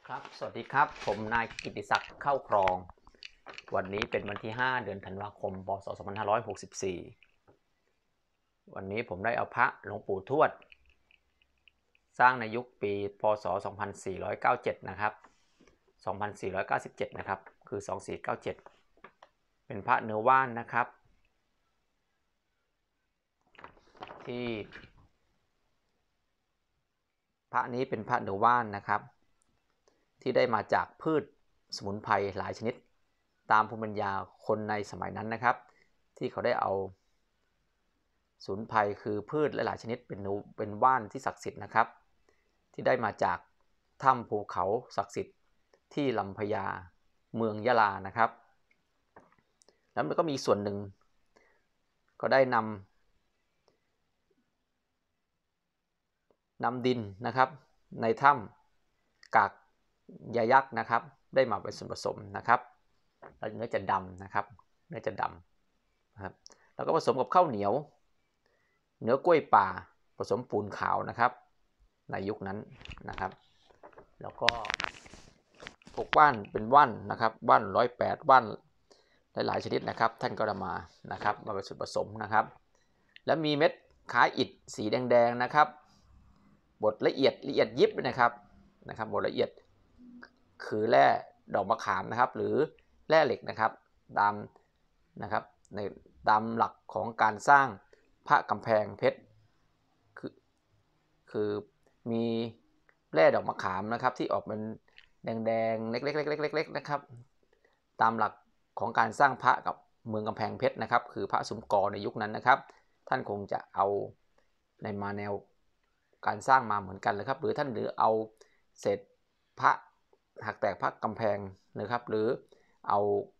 ครับสวัสดีครับผมนายกิติศักดิ์เข้าครองวันนี้เป็นวันที่5เดือนธันวาคมพศ2564วันนี้ผมได้เอาพระหลวงปู่ทวดสร้างในยุคปีพศ2497นะครับ2497นะครับคือ2497เป็นพระเนื้อว่านนะครับที่พระนี้เป็นพระเนื้อว่านนะครับที่ได้มาจากพืชสมุนไพรหลายชนิดตามภูมิปัญญาคนในสมัยนั้นนะครับที่เขาได้เอาสมุนไพรคือพืชหลายชนิดเป็นว่านที่ศักดิ์สิทธิ์นะครับที่ได้มาจากถ้ำภูเขาศักดิ์สิทธิ์ที่ลำพญาเมืองยะลานะครับแล้วมันก็มีส่วนหนึ่งก็ได้นำดินนะครับในถ้ำกากยายักษ์นะครับได้มาเป็นส่วนผสมนะครับแล้วเนื้อจะดำนะครับเนื้อจะดำนะครับแล้วก็ผสมกับข้าวเหนียวเนื้อกล้วยป่าผสมปูนขาวนะครับในยุคนั้นนะครับแล้วก็พวกว่านเป็นว่านนะครับว่าน108ว่านหลายๆชนิดนะครับท่านก็นำมานะครับมาเป็นส่วนผสมนะครับแล้วมีเม็ดขาอิฐสีแดงๆนะครับบดละเอียดยิบนะครับบดละเอียดคือแร่ดอกมะขามนะครับหรือแร่เหล็กนะครับตามหลักของการสร้างพระกำแพงเพชรคือมีแร่ดอกมะขามนะครับที่ออกเป็นแดงๆเล็กๆนะครับตามหลักของการสร้างพระกับเมืองกำแพงเพชรนะครับคือพระสุมกรในยุคนั้นนะครับท่านคงจะเอาในมาแนวการสร้างมาเหมือนกันเลยครับหรือเอาเศษพระหักแตกพระกำแพงนะครับหรือเอา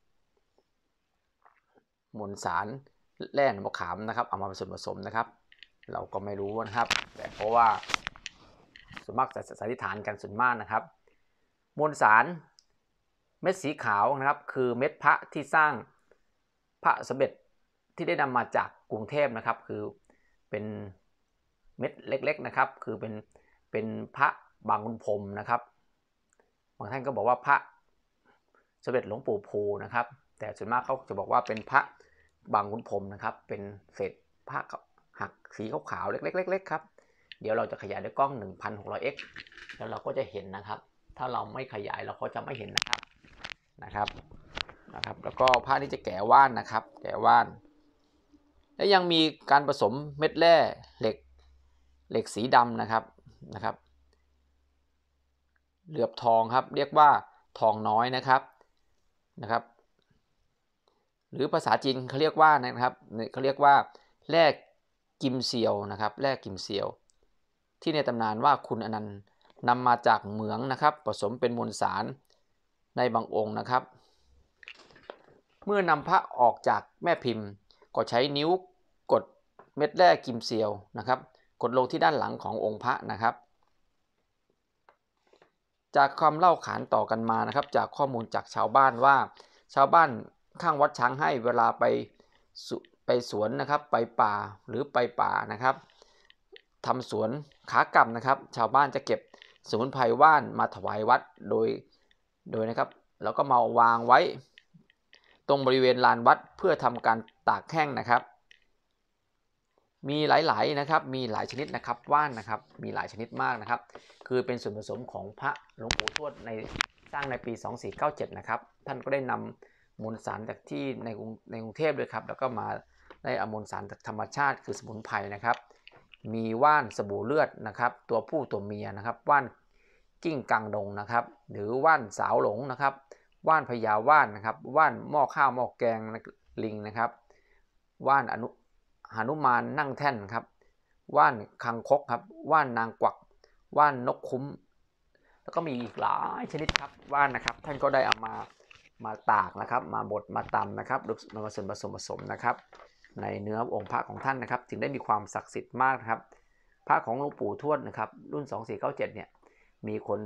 มวลสารแร่มะขามนะครับเอามาเป็นส่วนผสมนะครับเราก็ไม่รู้นะครับแต่เพราะว่าส่วนมากจะสันนิษฐานกันส่วนมากนะครับมวลสารเม็ดสีขาวนะครับคือเม็ดพระที่สร้างพระสมเด็จที่ได้นำมาจากกรุงเทพนะครับคือเป็นเม็ดเล็กๆนะครับคือเป็นพระบางขุนพรหมนะครับบางท่านก็บอกว่าพระสมเด็จหลวงปู่ภูนะครับแต่ส่วนมากเขาจะบอกว่าเป็นพระบางขุนพรหมนะครับเป็นเศษพระหักสีขาวๆเล็กๆครับเดี๋ยวเราจะขยายด้วยกล้อง 1600x แล้วเราก็จะเห็นนะครับถ้าเราไม่ขยายเราก็จะไม่เห็นนะครับแล้วก็ผ้านี้จะแกะว่านนะครับแกะว่านและยังมีการผสมเม็ดแร่เหล็กสีดำนะครับเหลือบทองครับเรียกว่าทองน้อยนะครับหรือภาษาจีนเขาเรียกว่าแร่กิมเซียวนะครับแร่กิมเซียวที่ในตำนานว่าคุณอนันต์นำมาจากเหมืองนะครับผสมเป็นมวลสารในบางองค์นะครับเมื่อนำพระออกจากแม่พิมพ์ก็ใช้นิ้วกดเม็ดแร่กิมเซียวนะครับกดลงที่ด้านหลังขององค์พระนะครับจากความเล่าขานต่อกันมานะครับจากข้อมูลจากชาวบ้านว่าชาวบ้านข้างวัดช้างให้เวลาไปสวนนะครับไปป่าหรือไปป่านะครับทำสวนขากลับนะครับชาวบ้านจะเก็บสมุนไพรว่านมาถวายวัดโดยนะครับแล้วก็มาวางไว้ตรงบริเวณลานวัดเพื่อทำการตากแห้งนะครับมีหลายนะครับมีหลายชนิดนะครับว่านนะครับมีหลายชนิดมากนะครับคือเป็นส่วนผสมของพระหลวงปู่ทวดสร้างในปี2497นะครับท่านก็ได้นำมวลสารจากที่ในกรุงเทพเลยครับแล้วก็มาได้เอามวลสารจากธรรมชาติคือสมุนไพรนะครับมีว่านสบู่เลือดนะครับตัวผู้ตัวเมียนะครับว่านกิ้งกังดงนะครับหรือว่านสาวหลงนะครับว่านพญาว่านนะครับว่านหม้อข้าวหม้อแกงลิงนะครับว่านหนุมานนั่งแท่นครับว่านคังคกครับว่านนางกวักว่านนกคุ้มแล้วก็มีอีกหลายชนิดครับว่านนะครับท่านก็ได้เอามาตากนะครับมาบดมาตำนะครับมาผสมนะครับในเนื้อองค์พระของท่านนะครับจึงได้มีความศักดิ์สิทธิ์มากครับพระของหลวงปู่ทวดนะครับรุ่น2497เนี่ยมีคน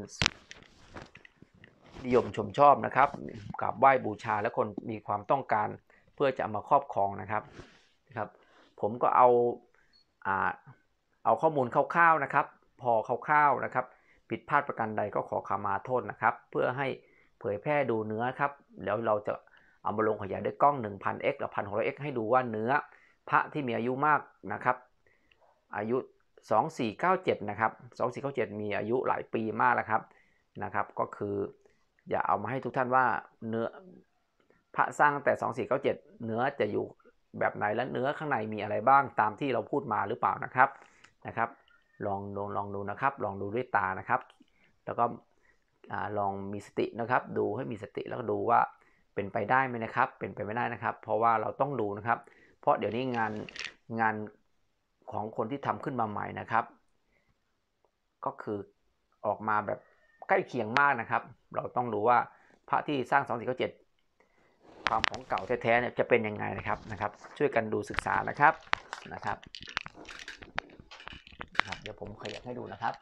นิยมชมชอบนะครับกราบไหว้บูชาและคนมีความต้องการเพื่อจะเอามาครอบครองนะครับผมก็เอาข้อมูลคร่าวๆนะครับพอคร่าวๆนะครับผิดพลาดประการใดก็ขอขมาโทษนะครับเพื่อให้เผยแพร่ดูเนื้อครับแล้วเราจะเอามาลงขยายด้วยกล้อง 1000x หรือ 1600x ให้ดูว่าเนื้อพระที่มีอายุมากนะครับอายุ2497นะครับ2497มีอายุหลายปีมากแล้วครับก็คืออย่าเอามาให้ทุกท่านว่าเนื้อพระสร้างตั้งแต่2497เนื้อจะอยู่แบบไหนและเนื้อข้างในมีอะไรบ้างตามที่เราพูดมาหรือเปล่านะครับลองดูนะครับลองดูด้วยตานะครับแล้วก็ลองมีสตินะครับดูให้มีสติแล้วก็ดูว่าเป็นไปได้ไหมนะครับเป็นไปไม่ได้นะครับเพราะว่าเราต้องดูนะครับเพราะเดี๋ยวนี้งานของคนที่ทำขึ้นมาใหม่นะครับก็คือออกมาแบบใกล้เคียงมากนะครับเราต้องดูว่าพระที่สร้าง2497ความของเก่าแท้ๆเนี่ยจะเป็นยังไงนะครับช่วยกันดูศึกษานะครับเดี๋ยวผมขยับให้ดูนะครับ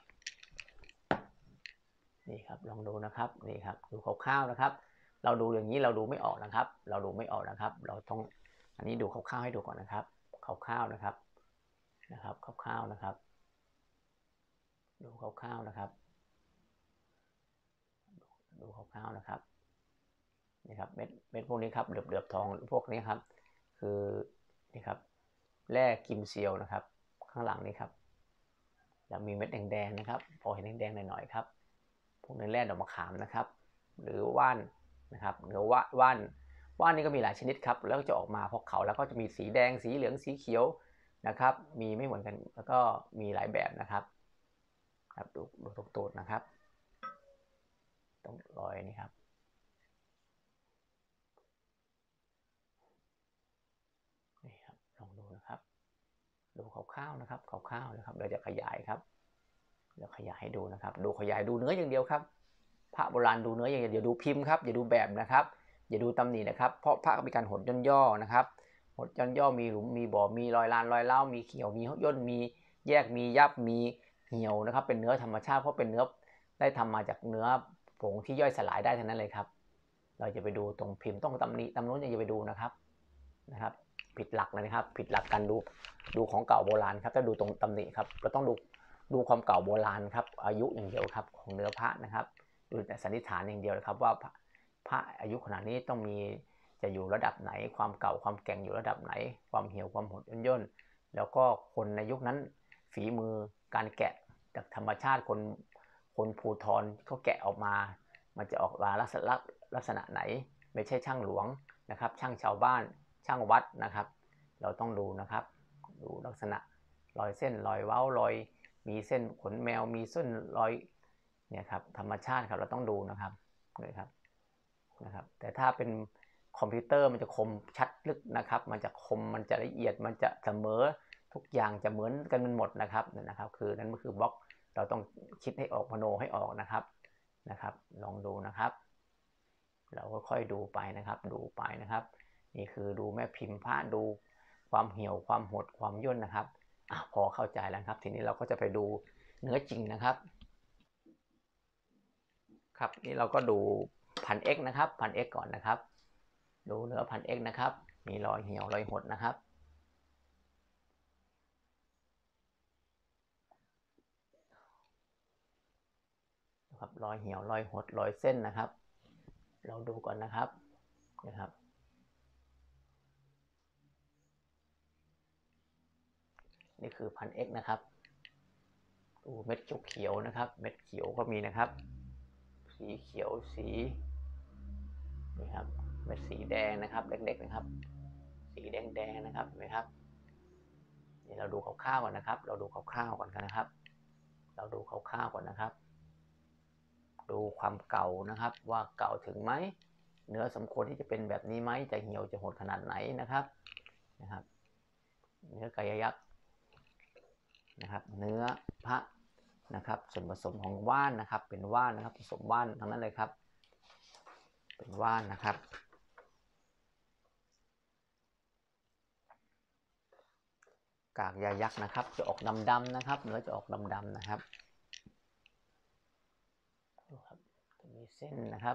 นี่ครับลองดูนะครับนี่ครับดูคร่าวๆนะครับเราดูอย่างนี้เราดูไม่ออกนะครับเราต้องอันนี้ดูคร่าวๆให้ดูก่อนนะครับคร่าวๆนะครับคร่าวๆนะครับดูคร่าวๆนะครับดูคร่าวๆนะครับนี่ครับเม็ดพวกนี้ครับเหลือบๆทองพวกนี้ครับคือนี่ครับแร่กิมเซียวนะครับข้างหลังนี้ครับจะมีเม็ดแดงๆนะครับพอเห็นแดงๆหน่อยๆครับพวกนี้แร่ดอกมะขามนะครับหรือว่านนะครับหรือว่านนี่ก็มีหลายชนิดครับแล้วจะออกมาพอเขาแล้วก็จะมีสีแดงสีเหลืองสีเขียวนะครับมีไม่เหมือนกันแล้วก็มีหลายแบบนะครับดูตรงตูดนะครับตรงรอยนี่ครับนี่ครับลองดูนะครับดูคร่าวๆนะครับคร่าวๆนะครับเราจะขยายครับเดี๋ยวขยายให้ดูนะครับดูขยายดูเนื้ออย่างเดียวครับพระโบราณดูเนื้ออย่างเดียวอย่าดูพิมพ์ครับอย่าดูแบบนะครับอย่าดูตำหนินะครับเพราะพระมีการหดย่อนะครับหดย่อมีหลุมมีบ่อมีรอยลานรอยเล้ามีเขียวมีย่นมีแยกมียับมีเหี่ยวนะครับเป็นเนื้อธรรมชาติเพราะเป็นเนื้อได้ทำมาจากเนื้อผงที่ย่อยสลายได้ทั้งนั้นเลยครับเราจะไปดูตรงพิมพ์ต้องตำหนิตำนู้นอย่าไปดูนะครับผิดหลักเลยนะครับผิดหลักการดูของเก่าโบราณครับถ้าดูตรงตำหนิครับเราต้องดูความเก่าโบราณครับอายุอย่างเดียวครับของเนื้อพระนะครับดูแต่สันนิษฐานอย่างเดียวนะครับว่าพระอายุขนาดนี้ต้องมีจะอยู่ระดับไหนความเก่าความแก่งอยู่ระดับไหนความเหี่ยวความหดย่นแล้วก็คนในยุคนั้นฝีมือการแกะจากธรรมชาติคนภูธรเขาแกะออกมามันจะออกมาลักษณะไหนไม่ใช่ช่างหลวงนะครับช่างชาวบ้านช่างวัดนะครับเราต้องดูนะครับดูลักษณะรอยเส้นรอยเว้ารอยมีเส้นขนแมวมีเส้นรอยเนี่ยครับธรรมชาติครับเราต้องดูนะครับแต่ถ้าเป็นคอมพิวเตอร์มันจะคมชัดลึกนะครับมันจะคมมันจะละเอียดมันจะเสมอทุกอย่างจะเหมือนกันหมดนะครับคือนั่นก็คือบล็อกเราต้องคิดให้ออกมโนให้ออกนะครับลองดูนะครับเราก็ค่อยดูไปนะครับนี่คือดูแม่พิมพ์พระดูความเหี่ยวความหดความย่นนะครับพอเข้าใจแล้วครับทีนี้เราก็จะไปดูเนื้อจริงนะครับนี่เราก็ดู1000x นะครับ1000x ก่อนนะครับดูเนื้อ1000x นะครับมีรอยเหี่ยวรอยหดนะครับรอยเหี่ยวรอยหดรอยเส้นนะครับเราดูก่อนนะครับนี่คือ1000x นะครับดูเม็ดจุกเขียวนะครับเม็ดเขียวก็มีนะครับสีเขียวสีนี่ครับเม็ดสีแดงนะครับเล็กๆนะครับสีแดงๆนะครับเห็นไหมครับนี่เราดูคร่าวๆก่อนนะครับเราดูคร่าวๆก่อนนะครับดูความเก่านะครับว่าเก่าถึงไหมเนื้อสมควรที่จะเป็นแบบนี้ไหมจะเหี่ยวจะหดขนาดไหนนะครับเนื้อกายยักษ์นะครับเนื้อพระนะครับส่วนผสมของว่านนะครับเป็นว่านนะครับผสมว่านทั้งนั้นเลยครับเป็นว่านนะครับกากยายักษ์นะครับจะออกดำๆนะครับเนื้อจะออกดำๆนะครับจะมีเส้นนะครับ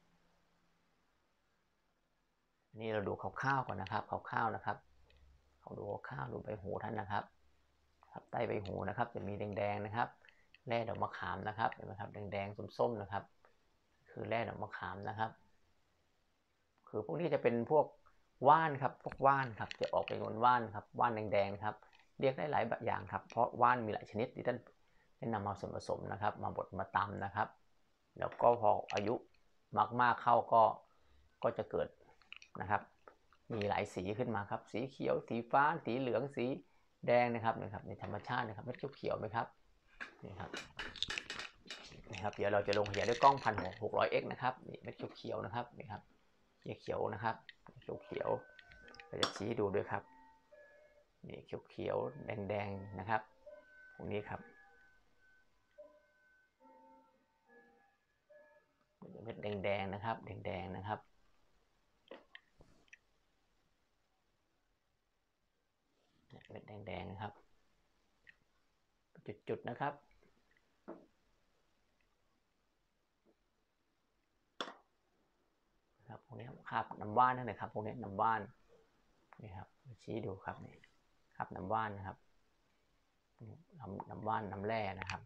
นี่เราดูคร่าวๆก่อนนะครับคร่าวๆนะครับดูคร่าวๆดูใบหูท่านนะครับใต้ใบหูนะครับจะมีแดงๆนะครับแร่ดอกมะขามนะครับเห็นไหมครับแดงๆส้มๆนะครับคือแร่ดอกมะขามนะครับคือพวกนี้จะเป็นพวกว่านครับพวกว่านครับจะออกเป็นว่านครับว่านแดงๆครับเรียกได้หลายแบบอย่างครับเพราะว่านมีหลายชนิดที่ท่านได้นำมาส่วนผสมนะครับมาบดมาตำนะครับแล้วก็พออายุมากๆเข้าก็จะเกิดนะครับมีหลายสีขึ้นมาครับสีเขียวสีฟ้าสีเหลืองสีแดงนะครับในธรรมชาตินะครับเม็ดเขียวๆไหมครับนี่ครับนะครับเดี๋ยวเราจะลงขยายด้วยกล้อง 1600x นะครับนี่เม็ดเขียวๆนะครับนี่ครับเขียวนะครับเขียวเราจะชี้ดูด้วยครับนี่เขียวแดงๆนะครับตรงนี้ครับเม็ดแดงๆนะครับแดงๆนะครับเม็ดแดงๆนะครับจุดๆนะครับครับพวกนี้ครับน้ำว่านนั่นเลยครับพวกนี้น้ำว่านนี่ครับชี้ดูครับนี่ครับน้ำว่านนะครับน้ำว่านน้ำแร่นะครับ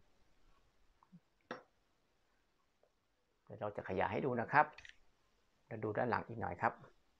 เดี๋ยวเราจะขยายให้ดูนะครับเราดูด้านหลังอีกหน่อยครับ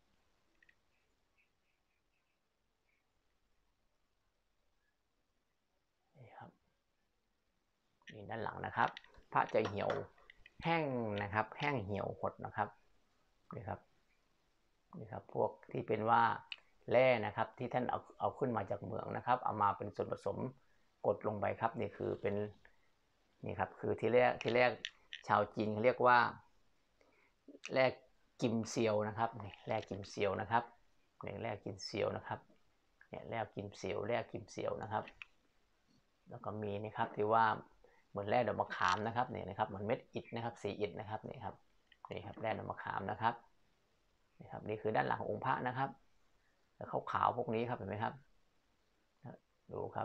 นี่ครับนี่ด้านหลังนะครับพระจะเหี่ยวแห้งนะครับแห้งเหี่ยวหดนะครับนี่ครับนี่ครับพวกที่เป็นว่าแร่นะครับที่ท่านเอาขึ้นมาจากเหมืองนะครับเอามาเป็นส่วนผสมกดลงไปครับนี่คือเป็นนี่ครับคือที่แรกชาวจีนเขาเรียกว่าแร่กิมเซียวนะครับนี่แร่กิมเซียวนะครับนี่แร่กิมเซียวนะครับเนี่ยแร่กิมเซียวนะครับแล้วก็มีนะครับที่ว่าเหมือนแร่ดอกมะขามนะครับนี่นะครับเหมือนเม็ดอิฐนะครับสีอิฐนะครับนี่ครับแร่ดอกมะขามนะครับนี่ครับนี่คือด้านหลังองค์พระนะครับแล้วขาวๆพวกนี้ครับเห็นไหมครับดูครับ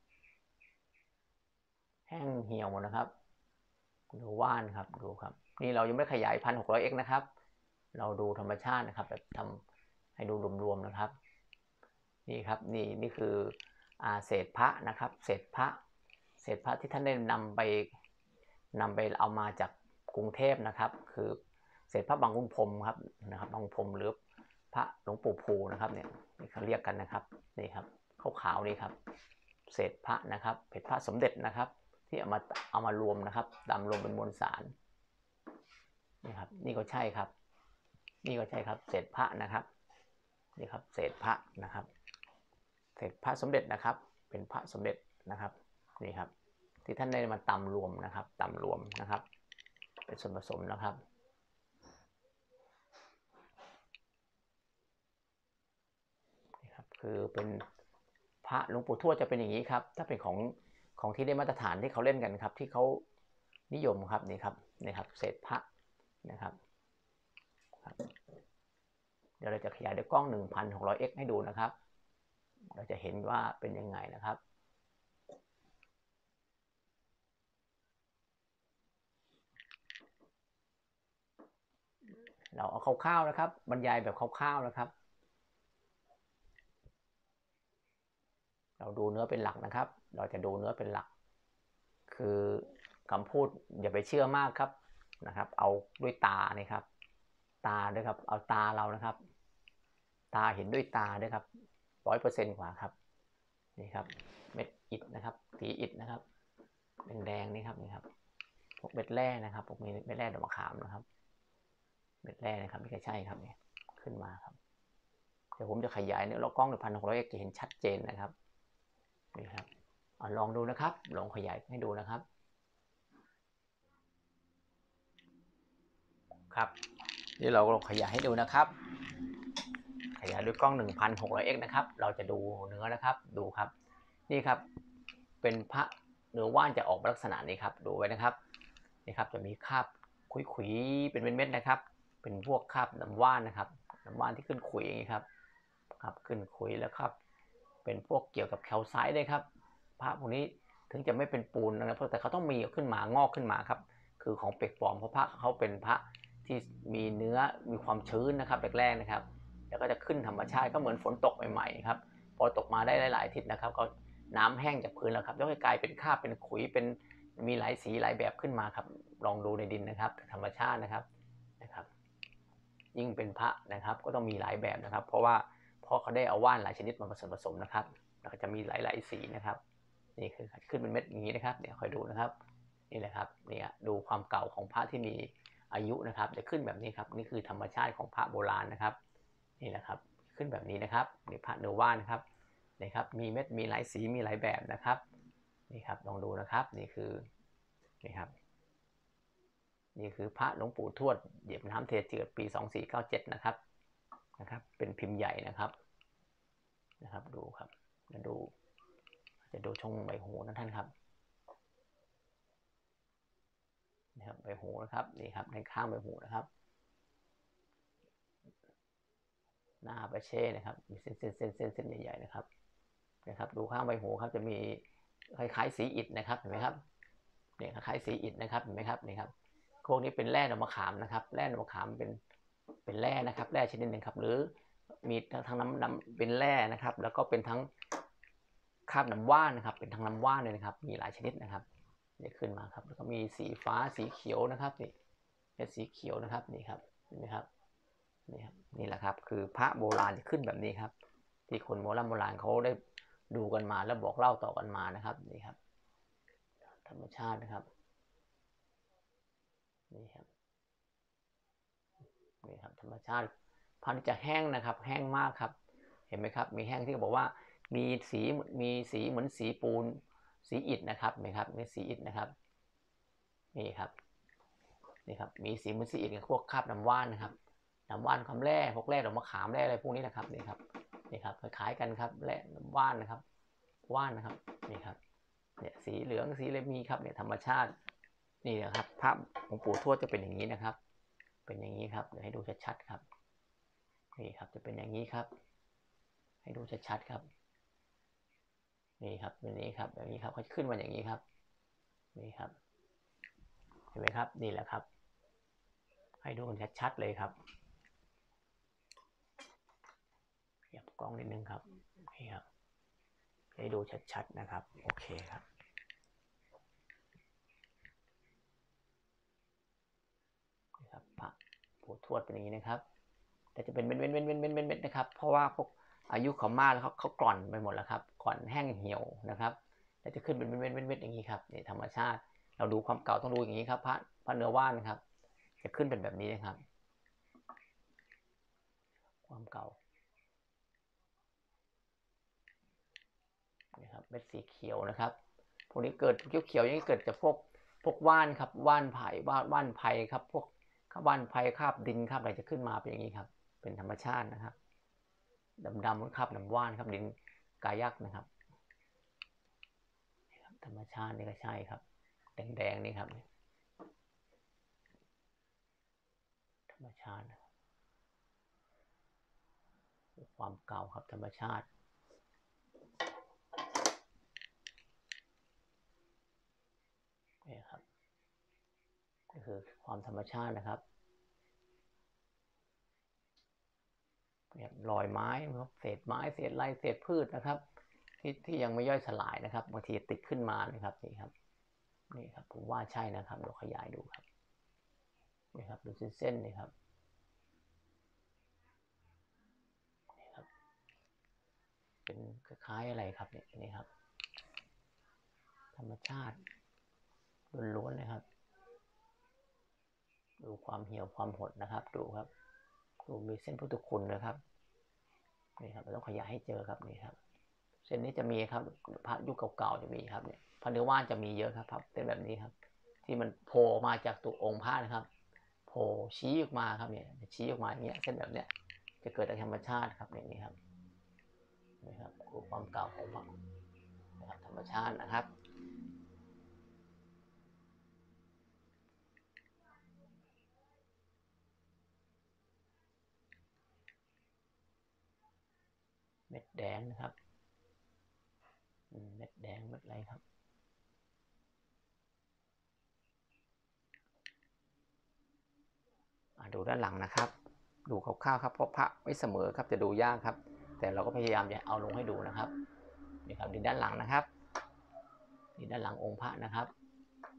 แห้งเหี่ยวหมดนะครับดูว่านครับดูครับนี่เรายังไม่ขยาย 1600x นะครับเราดูธรรมชาตินะครับแบบทำให้ดูรวมๆนะครับนี่ครับนี่คือเศษพระนะครับเศษพระที่ท่านได้นำไปเอามาจากกรุงเทพนะครับคือเศษพระบางขุนพรหมครับนะครับบางขุนพรหมหรือพระหลวงปู่ภูนะครับเนี่ยนี่เขาเรียกกันนะครับนี่ครับขาวๆนี่ครับเศษพระนะครับเป็นพระสมเด็จนะครับที่เอามารวมนะครับดำรวมเป็นมวลสารนี่ครับนี่ก็ใช่ครับนี่ก็ใช่ครับเศษพระนะครับนี่ครับเศษพระนะครับเศษพระสมเด็จนะครับเป็นพระสมเด็จนะครับนี่ครับที่ท่านได้มาตำรวมนะครับตำรวมนะครับเป็นส่วนผสมนะครับนี่ครับคือเป็นพระหลวงปู่ทวดจะเป็นอย่างนี้ครับถ้าเป็นของที่ได้มาตรฐานที่เขาเล่นกันครับที่เขานิยมครับนี่ครับเศษพระนะครับเดี๋ยวเราจะขยายด้วยกล้อง 1600x ให้ดูนะครับเราจะเห็นว่าเป็นยังไงนะครับเราเอาคร่าวๆนะครับบรรยายแบบคร่าวๆนะครับเราดูเนื้อเป็นหลักนะครับเราจะดูเนื้อเป็นหลักคือคำพูดอย่าไปเชื่อมากครับนะครับเอาด้วยตานี่ครับตาด้วยครับเอาตาเรานะครับตาเห็นด้วยตาด้วยครับ100%กว่าครับนี่ครับเม็ดอิฐนะครับสีอิฐนะครับแดงๆนี่ครับพวกเม็ดแร่นะครับพวกมีเม็ดแร่ดอกมะขามนะครับเม็ดแร่นะครับไม่ใช่ครับเนี่ยขึ้นมาครับเดี๋ยวผมจะขยายเนี่ยเรากล้อง 1600x จะเห็นชัดเจนนะครับนี่ครับลองดูนะครับลองขยายให้ดูนะครับครับนี่เราลองขยายให้ดูนะครับขยายด้วยกล้อง 1600x นะครับเราจะดูเนื้อนะครับดูครับนี่ครับเป็นพระเนื้อว่านจะออกลักษณะนี้ครับดูไว้นะครับนี่ครับจะมีคราบขุยๆเป็นเม็ดๆนะครับเป็นพวกคราบน้ำว่านนะครับน้ำว่านที่ขึ้นขุยอย่างนี้ครับขึ้นขุยแล้วครับเป็นพวกเกี่ยวกับแคลไซต์ด้วยครับพระพวกนี้ถึงจะไม่เป็นปูนนะครับแต่เขาต้องมีขึ้นมางอกขึ้นมาครับคือของเปลกปลอมเพราะพระเขาเป็นพระที่มีเนื้อมีความชื้นนะครับแรกๆนะครับแล้วก็จะขึ้นธรรมชาติก็เหมือนฝนตกใหม่ๆครับพอตกมาได้หลายๆอาทิตย์นะครับก็น้ำแห้งจากพื้นแล้วครับแล้วก็กลายเป็นคราบเป็นขุยเป็นมีหลายสีหลายแบบขึ้นมาครับลองดูในดินนะครับธรรมชาตินะครับยิ่งเป็นพระนะครับก็ต้องมีหลายแบบนะครับเพราะเขาได้เอาว่านหลายชนิดมาผสมนะครับแล้วก็จะมีหลายสีนะครับนี่คือขึ้นเป็นเม็ดอย่างนี้นะครับเดี๋ยวคอยดูนะครับนี่แหละครับเนี่ยดูความเก่าของพระที่มีอายุนะครับจะขึ้นแบบนี้ครับนี่คือธรรมชาติของพระโบราณนะครับนี่แหละครับขึ้นแบบนี้นะครับนี่พระเนื้อว่านนะครับนี่ครับมีเม็ดมีหลายสีมีหลายแบบนะครับนี่ครับลองดูนะครับนี่คือนี่ครับนี่คือพระหลวงปู่ทวดเหยียบน้ำเทเจือปี2497นะครับเป็นพิมพ์ใหญ่นะครับดูครับจะดูช่องใบหูนะท่านครับใบหูนะครับนี่ครับในข้างใบหูนะครับหน้าประเช่นะครับมีเส้นใหญ่ๆนะครับดูข้างใบหูครับจะมีคล้ายๆสีอิฐนะครับเห็นไหมครับเนี่ยคล้ายๆสีอิฐนะครับเห็นไหมครับนี่ครับพวกนี้เป็นแร่ดอกมะขามนะครับแร่ดอกมะขามเป็นแร่นะครับแร่ชนิดหนึ่งครับหรือมีทั้งน้ำเป็นแร่นะครับแล้วก็เป็นทั้งคราบน้ำว่านนะครับเป็นทั้งน้ำว่านเลยนะครับมีหลายชนิดนะครับนี่ขึ้นมาครับแล้วก็มีสีฟ้าสีเขียวนะครับนี่เป็นสีเขียวนะครับนี่ครับเห็นไหมครับนี่แหละครับคือพระโบราณจะขึ้นแบบนี้ครับที่คนโบราณเขาได้ดูกันมาแล้วบอกเล่าต่อกันมานะครับนี่ครับธรรมชาตินะครับนี่ครับธรรมชาติพันธุ์จะแห้งนะครับแห้งมากครับเห็นไหมครับมีแห้งที่บอกว่ามีสีเหมือนสีปูนสีอิฐนะครับเห็นไหมครับนี่สีอิฐนะครับนี่ครับมีสีเหมือนสีอิฐกับพวกคราบน้ำว่านนะครับน้ำว่านคำแร่พวกแร่ดอกมะขามแร่อะไรพวกนี้นะครับนี่ครับคล้ายกันครับแร่น้ำว่านนะครับว่านนะครับนี่ครับเนี่ยสีเหลืองสีอะไรมีครับเนี่ยธรรมชาตินี่นะครับภาพของปู่ทวดจะเป็นอย่างนี้นะครับเป็นอย่างนี้ครับเดี๋ยวให้ดูชัดๆครับนี่ครับจะเป็นอย่างนี้ครับให้ดูชัดๆครับนี่ครับเป็นนี้ครับอย่างนี้ครับเขาขึ้นมาอย่างนี้ครับนี่ครับเห็นไหมครับนี่แหละครับให้ดูกันชัดๆเลยครับขยับกล้องนิดนึงครับนี่ครับให้ดูชัดๆนะครับโอเคครับนี่ครับพระปู่ทวดเป็นอย่างนี้นะครับแต่จะเป็นเม็ดนะครับเพราะว่าพวกอายุเขามากแล้วเขากร่อนไปหมดแล้วครับก่อนแห้งเหี่ยวนะครับแล้วจะขึ้นเป็นเม็ดอย่างนี้ครับนี่ธรรมชาติเราดูความเก่าต้องดูอย่างนี้ครับพระเนื้อว่านนะครับจะขึ้นเป็นแบบนี้นะครับความเก่านี่ครับเม็ดสีเขียวนะครับพวกนี้เกิดเขียวอย่างนี้เกิดจากพวกว่านครับว่านไผ่ว่านไผ่ครับพวกว่านไผ่คาบดินคาบอะไรจะขึ้นมาเป็นอย่างนี้ครับเป็นธรรมชาตินะครับดำๆคาบน้ำว่านครับดินกายักนะครับธรรมชาตินี่ก็ใช่ครับแดงนี่ครับธรรมชาติความเก่าครับธรรมชาตินี่ครับก็คือความธรรมชาตินะครับเนี่ยรอยไม้ครับเศษไม้เศษไรเศษพืชนะครับที่ยังไม่ย่อยสลายนะครับบางทีติดขึ้นมานะครับนี่ครับผมว่าใช่นะครับเราขยายดูครับนี่ครับดูเส้นนี่ครับเป็นคล้ายๆอะไรครับนี่ครับธรรมชาติล้วนๆเลยครับดูความเหี่ยวความหดนะครับดูครับดูมีเส้นพุทธคุณนะครับนี่ครับเราต้องขยายให้เจอครับนี่ครับเส้นนี้จะมีครับพระยุคเก่าๆจะมีครับเนี่ยพระเนื้อว่านจะมีเยอะครับเป็นแบบนี้ครับที่มันโผล่มาจากตัวองค์พระนะครับโผล่ชี้ออกมาครับเนี่ยชี้ออกมาอย่างเงี้ยเส้นแบบเนี้ยจะเกิดจากธรรมชาติครับอย่างนี้ครับนี่ครับคือความเก่าของพระนะครับธรรมชาตินะครับเม็ดแดงนะครับเม็ดแดงเม็ดอะไรครับดูด้านหลังนะครับดูคร่าวๆครับเพราะพระไม่เสมอครับจะดูยากครับแต่เราก็พยายามจะเอาลงให้ดูนะครับนี่ครับดินด้านหลังนะครับดินด้านหลังองค์พระนะครับ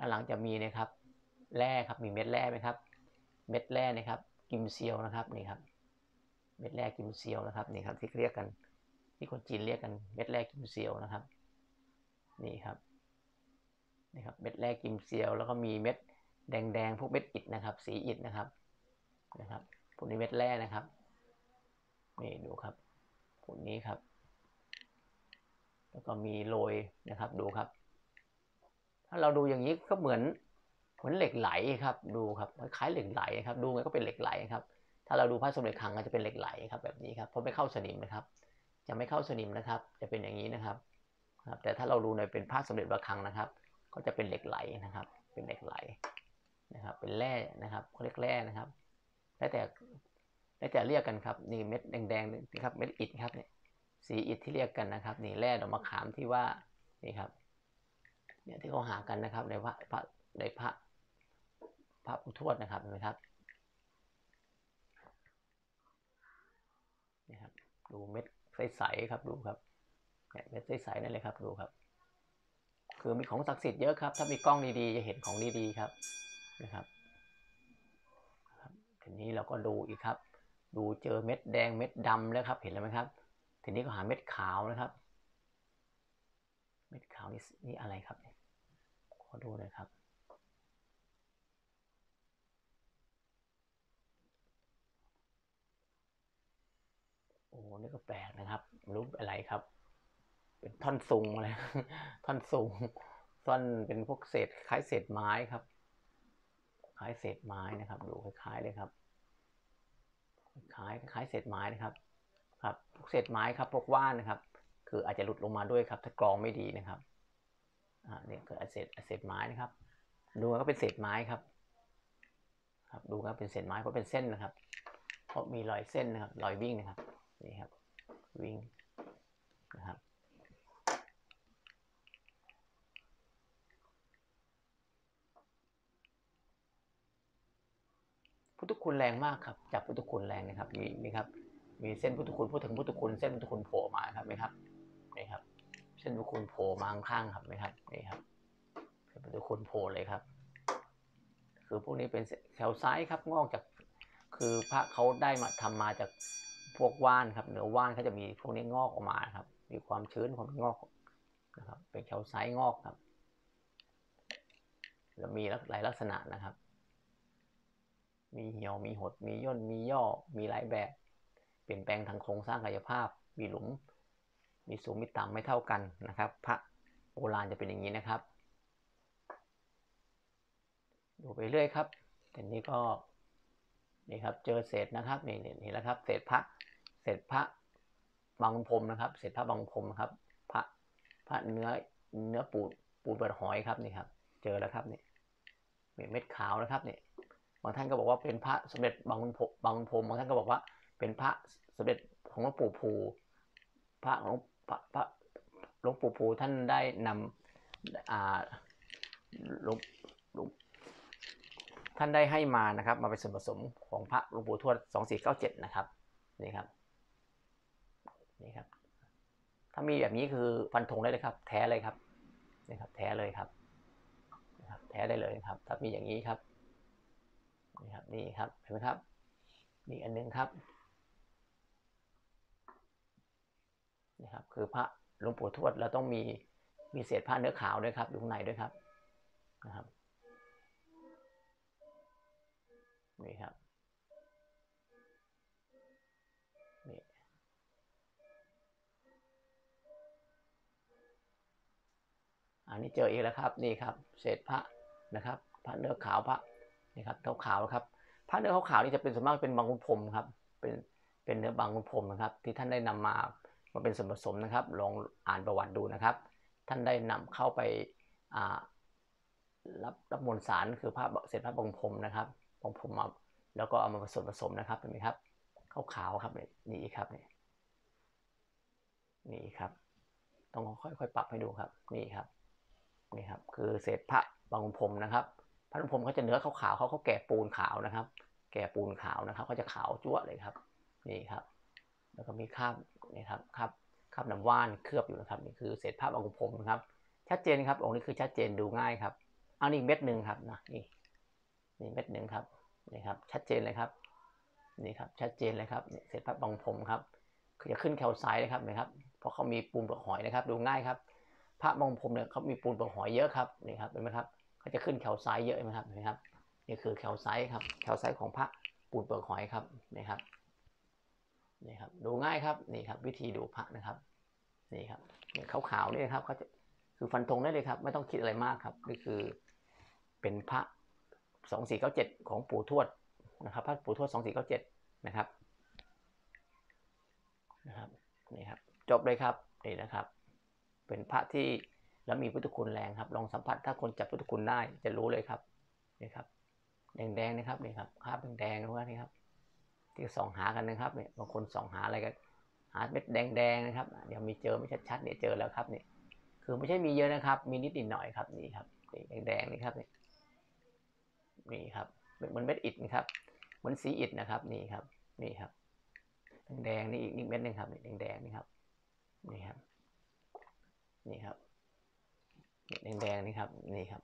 ด้านหลังจะมีนะครับแร่ครับมีเม็ดแร่ไหมครับเม็ดแร่นะครับกิมเซียวนะครับนี่ครับเม็ดแร่กิมเซียวนะครับนี่ครับที่เรียกกันที่คนจีนเรียกกันเม็ดแร่กิมเซียวนะครับนี่ครับนี่ครับเม็ดแร่กิมเซียวแล้วก็มีเม็ดแดงๆพวกเม็ดอิฐนะครับสีอิฐนะครับพวกนี้เม็ดแร่นะครับนี่ดูครับพวกนี้ครับแล้วก็มีโรยนะครับดูครับถ้าเราดูอย่างนี้ก็เหมือนเหล็กไหลครับดูครับคล้ายเหล็กไหลครับดูไงก็เป็นเหล็กไหลครับถ้าเราดูพระสมเด็จคลังก็จะเป็นเหล็กไหลครับแบบนี้ครับเพราะไม่เข้าสนิมนะครับจะไม่เข้าสนิมนะครับจะเป็นอย่างนี้นะครับแต่ถ้าเราดูในเป็นพระสมเด็จระฆังนะครับก็จะเป็นเหล็กไหลนะครับเป็นเหล็กไหลนะครับเป็นแร่นะครับเขาเรียกแร่นะครับแล้วแต่เรียกกันครับนี่เม็ดแดงๆนี่ครับเม็ดอิฐครับเนี่ยสีอิฐที่เรียกกันนะครับนี่แร่ดอกมะขามที่ว่านี่ครับเนี่ยที่เขาหากันนะครับในพระปู่ทวดนะครับเห็นไหมครับนี่ครับดูเม็ดใสๆครับดูครับเม็ดใสๆนั่นเลยครับดูครับคือมีของศักดิ์สิทธิ์เยอะครับถ้ามีกล้องดีๆจะเห็นของดีๆครับนะครับทีนี้เราก็ดูอีกครับดูเจอเม็ดแดงเม็ดดำแล้วครับเห็นแล้วไหมครับทีนี้ก็หาเม็ดขาวนะครับเม็ดขาวนี่อะไรครับขอดูหน่อยครับโอ้นี่ก็แปลกนะครับรู้อะไรครับเป็นท่อนซุงอะไรท่อนซุงท่อนเป็นพวกเศษคล้ายเศษไม้ครับคล้ายเศษไม้นะครับดูคล้ายๆเลยครับคล้ายเศษไม้นะครับครับพวกเศษไม้ครับพวกว่านนะครับคืออาจจะหลุดลงมาด้วยครับถ้ากรองไม่ดีนะครับเนี่ยคือเศษไม้นะครับดูก็เป็นเศษไม้ครับดูก็เป็นเศษไม้เพราะเป็นเส้นนะครับเพราะมีรอยเส้นนะครับรอยวิ่งนะครับนี่ครับวิ่งนะครับพุทธคุณแรงมากครับจับพุทธคุณแรงนะครับมีครับมีเส้นพุทธคุณพูดถึงพุทธคุณเส้นพุทธคุณโผล่มาครับไหมครับนี่ครับเส้นพุทธคุณโผล่มาข้างๆครับไหมครับนี่ครับเส้นพุทธคุณโผล่เลยครับคือพวกนี้เป็นแถวซ้ายครับงอกจากคือพระเขาได้มาทำมาจากพวกว่านครับเนื้อว่านเขาจะมีพวกนี้งอกออกมาครับมีความชื้นความงอกนะครับเป็นแถวซ้ายงอกครับแล้วมีหลายลักษณะนะครับมีเหี่ยวมีหดมีย่นมีย่อมีหลายแบบเปลี่ยนแปลงทางโครงสร้างกายภาพมีหลุมมีสูงมีต่ำไม่เท่ากันนะครับพระโบราณจะเป็นอย่างนี้นะครับดูไปเรื่อยครับแต่นี้ก็นี่ครับเจอเศษนะครับนี่แล้วครับเศษพระบางพรมนะครับเศษพระบางพรมครับพระเนื้อปูเปิดหอยครับนี่ครับเจอแล้วครับนี่เม็ดขาวนะครับนี่บางท่านก็บอกว่าเป็นพระสมเด็จบางพรมบางท่านก็บอกว่าเป็นพระสมเด็จของหลวงปู่ภูพระของหลวงปู่ภูท่านได้นำท่านได้ให้มานะครับมาเป็นส่วนผสมของพระหลวงปู่ทวด2497นะครับนี่ครับนี่ครับถ้ามีแบบนี้คือฟันธงได้เลยครับแท้เลยครับนี่ครับแท้เลยครับแท้ได้เลยครับถ้ามีอย่างนี้ครับนี่ครับนี่ครับเห็นไหมครับนี่อันนึงครับนี่ครับคือพระหลวงปู่ทวดเราต้องมีเศษผ้าเนื้อขาวด้วยครับอยู่ข้างในด้วยครับนะครับนี่ครับนี่อันนี้เจออีกแล้วครับนี่ครับเศษพระนะครับพระเนื้อขาวพระนี่ครับขาวๆครับพระเนื้อขาวนี่จะเป็นส่วนมากเป็นบางขุนพรหมครับเป็นเนื้อบางขุนพรหมนะครับที่ท่านได้นำมาเป็นส่วนผสมนะครับลองอ่านประวัติดูนะครับท่านได้นำเข้าไปรับมวลสารคือเศษพระบางพรมนะครับบางพรมมาแล้วก็เอามาผสมนะครับเห็นไหมครับขาวๆครับนี่ครับนี่ครับต้องค่อยๆปรับให้ดูครับนี่ครับนี่ครับคือเศษพระบางพรมนะครับพระบางพรมเขาจะเนื้อขาวเขาแกะปูนขาวนะครับแกะปูนขาวนะครับเขาจะขาวจั๊วเลยครับนี่ครับแล้วก็มีคราบนี่ครับคราบน้ำว่านเคลือบอยู่นะครับนี่คือเศษพระบางพรมนะครับชัดเจนครับองค์นี้คือชัดเจนดูง่ายครับเอานี่เม็ดหนึ่งครับนะนี่เม็ดหนึ่งครับนี่ครับชัดเจนเลยครับนี่ครับชัดเจนเลยครับเสร็จปั๊บบางผมครับจะขึ้นแคลไซด์นะครับนะครับเพราะเขามีปูนเปลือกหอยนะครับดูง่ายครับพระบางผมเนี่ยเขามีปูนเปลือกหอยเยอะครับนี่ครับเห็นไหมครับเขาจะขึ้นแคลไซด์เยอะไหมครับเห็นไหมครับนี่คือแคลไซด์ครับแคลไซด์ของพระปูนเปลือกหอยครับนี่ครับนี่ครับดูง่ายครับนี่ครับวิธีดูพระนะครับนี่ครับขาวๆนี่ครับเขาจะคือฟันธงได้เลยครับไม่ต้องคิดอะไรมากครับนี่คือเป็นพระ2497ของปู่ทวดนะครับพระปู่ทวด2497นะครับนี่ครับจบเลยครับนี่นะครับเป็นพระที่แล้วมีพุทธคุณแรงครับลองสัมผัสถ้าคนจับพุทธคุณได้จะรู้เลยครับนี่ครับแดงๆนะครับนี่ครับคราบแดงๆนี่ครับที่ส่องหากันนะครับเนี่ยบางคนส่องหาอะไรกันหาเม็ดแดงๆนะครับเดี๋ยวมีเจอไม่ชัดๆเนี่ยเจอแล้วครับนี่คือไม่ใช่มีเยอะนะครับมีนิดหน่อยครับนี่ครับแดงๆนี่ครับนี่ครับเหมือนเม็ดอิฐนะครับเหมือนสีอิฐนะครับนี่ครับนี่ครับแดงนี่อีกเม็ดนึงครับนี่แดงๆนี่ครับนี่ครับนี่ครับแดงๆนี่ครับนี่ครับ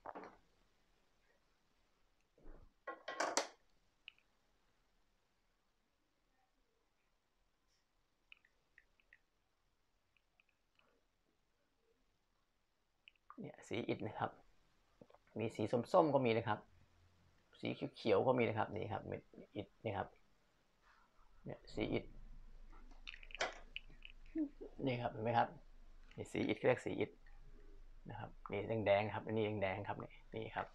เนี่ยสีอิฐนะครับมีสีส้มๆก็มีนะครับสีเขียวๆก็มีนะครับนี่ครับเม็ดอิฐนี่ครับเนี่ยสีอิฐนี่ครับเห็นไหมครับนี่สีอิฐเรียกสีอิฐนะครับนี่แดงๆครับอันนี้แดงๆครับนี่ครับ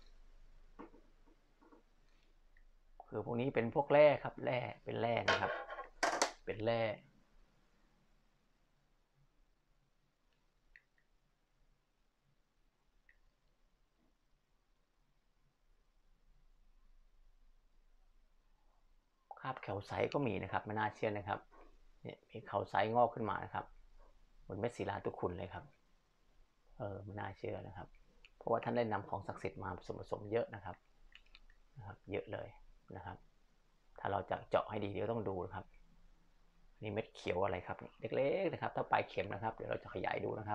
คือพวกนี้เป็นพวกแร่ครับแร่เป็นแร่นะครับเป็นแร่คราบแคลไซต์ก็มีนะครับไม่น่าเชื่อนะครับเนี่ยมีแคลไซต์งอกขึ้นมานะครับบนเม็ดศิลาตุคุณเลยครับไม่น่าเชื่อนะครับเพราะว่าท่านได้นำของศักดิ์สิทธิ์มาผสมเยอะนะครับเยอะเลยนะครับถ้าเราจะเจาะให้ดีเดี๋ยวต้องดูนะครับนี่เม็ดเขียวอะไรครับเล็กๆนะครับถ้าปลายเข็มนะครับเดี๋ยวเราจะขยายดูนะครับ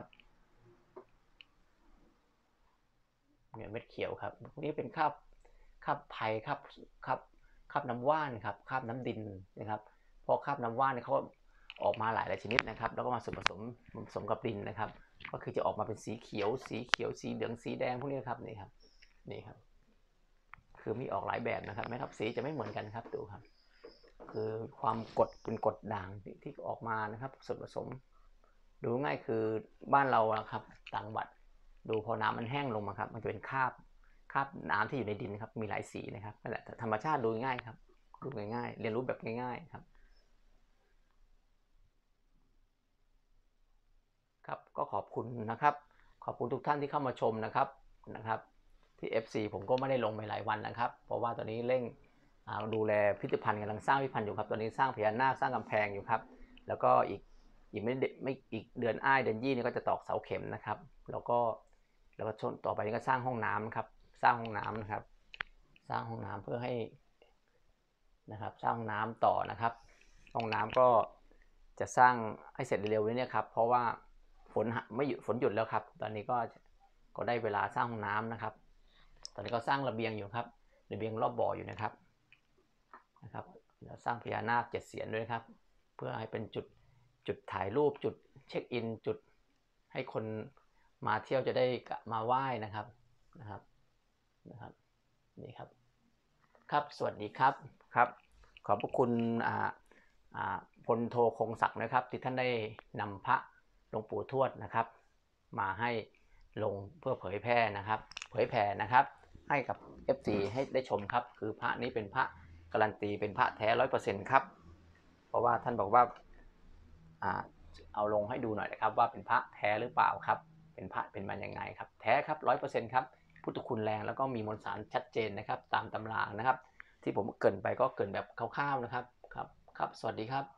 เนี่ยเม็ดเขียวครับพวกนี้เป็นคราบไผ่คราบน้ำว่านครับคราบน้ำดินนะครับเพราะคราบน้ำว่านเนี่ยเขาออกมาหลายชนิดนะครับแล้วก็มาผสมกับดินนะครับก็คือจะออกมาเป็นสีเขียวสีเหลืองสีแดงพวกนี้ครับนี่ครับนี่ครับคือมีออกหลายแบบนะครับแม้ครับสีจะไม่เหมือนกันครับดูครับคือความกดเป็นกรดด่างที่ออกมานะครับส่วนผสมดูง่ายคือบ้านเราครับต่างจังหวัดดูพอน้ำมันแห้งลงมาครับมันจะเป็นคราบน้ำที่อยู่ในดินครับมีหลายสีนะครับนั่นแหละธรรมชาติดูง่ายครับดูง่ายๆเรียนรู้แบบง่ายๆครับครับก็ขอบคุณนะครับขอบคุณทุกท่านที่เข้ามาชมนะครับที่ FC ผมก็ไม่ได้ลงไปหลายวันนะครับเพราะว่าตอนนี้เร่งดูแลพิพิธภัณฑ์กำลังสร้างพิพิธภัณฑ์อยู่ครับตอนนี้สร้างพญานาคสร้างกำแพงอยู่ครับแล้วก็อีกไม่อีกเดือนอ้ายเดือนยี่นี่ก็จะตอกเสาเข็มนะครับแล้วก็ต่อไปนี้ก็สร้างห้องน้ำครับสร้างห้องน้ำนะครับสร้างห้องน้ำเพื่อให้นะครับสร้างห้องน้ำต่อนะครับห้องน้ำก็จะสร้างให้เสร็จเร็วๆนี้ครับเพราะว่าฝนหยุดแล้วครับตอนนี้ก็ได้เวลาสร้างห้องน้ำนะครับตอนนี้ก็สร้างระเบียงอยู่ครับระเบียงรอบบ่ออยู่นะครับแล้วสร้างพญานาค7 เสียนด้วยครับเพื่อให้เป็นจุดถ่ายรูปจุดเช็คอินจุดให้คนมาเที่ยวจะได้มาไหว้นะครับนี่ครับครับสวัสดีครับครับขอบพระคุณพลโทคงศักดิ์นะครับที่ท่านได้นำพระหลวงปู่ทวดนะครับมาให้ลงเพื่อเผยแพร่นะครับให้กับ FC ให้ได้ชมครับคือพระนี้เป็นพระการันตีเป็นพระแท้ 100% ครับเพราะว่าท่านบอกว่าเอาลงให้ดูหน่อยนะครับว่าเป็นพระแท้หรือเปล่าครับเป็นพระเป็นมาอย่างไงครับแท้ครับ 100% ครับพุทธคุณแรงแล้วก็มีมวลสารชัดเจนนะครับตามตำรานะครับที่ผมเกริ่นไปก็เกริ่นแบบคร่าวๆนะครับครับสวัสดีครับ